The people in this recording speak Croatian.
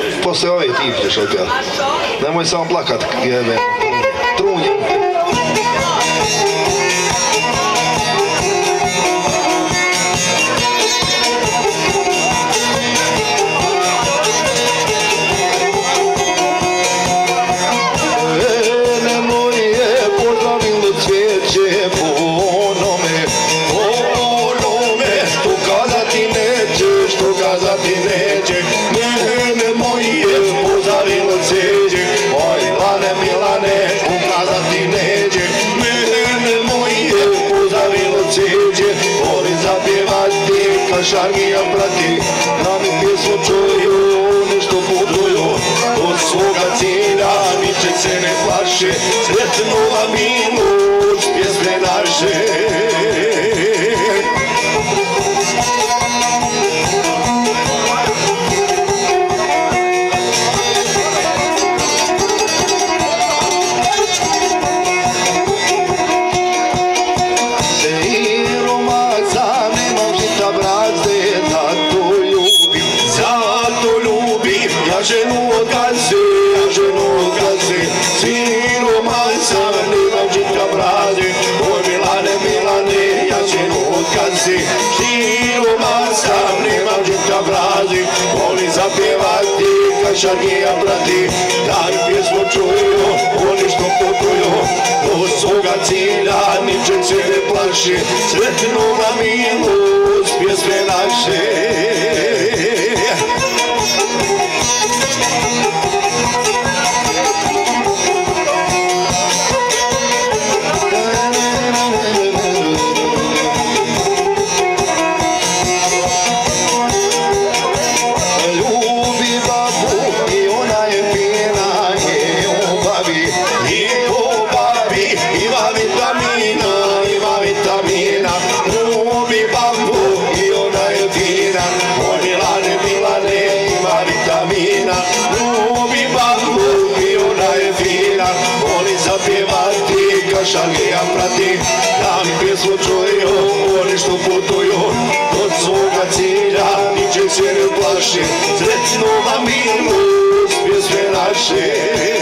Posle ove ti ćeš opet. Nemoj samo plakat, jebe. Trunje. Šargija prati, da mi pjesmu čuju, nešto putuju od svoga cilja, ničeg se ne plaše, sretnu vam minut, pjesme naše. Ženu od gaze, sinu majca, nemam žita brade, oj Milane, ja ženu od gaze, sinu majca, nemam žita brade, volim zapjevati, kad šargija prati, da mi pjesmu čuju, oni što putuju, do svoga cilja, ničeg se ne plaše, sretnu nam milost, pjesme naše. Šargija prati, da mi pjesmu čuju, oni što putuju od svoga cilja, ničeg se ne plaše, sretnu vam milost, pjesme naše.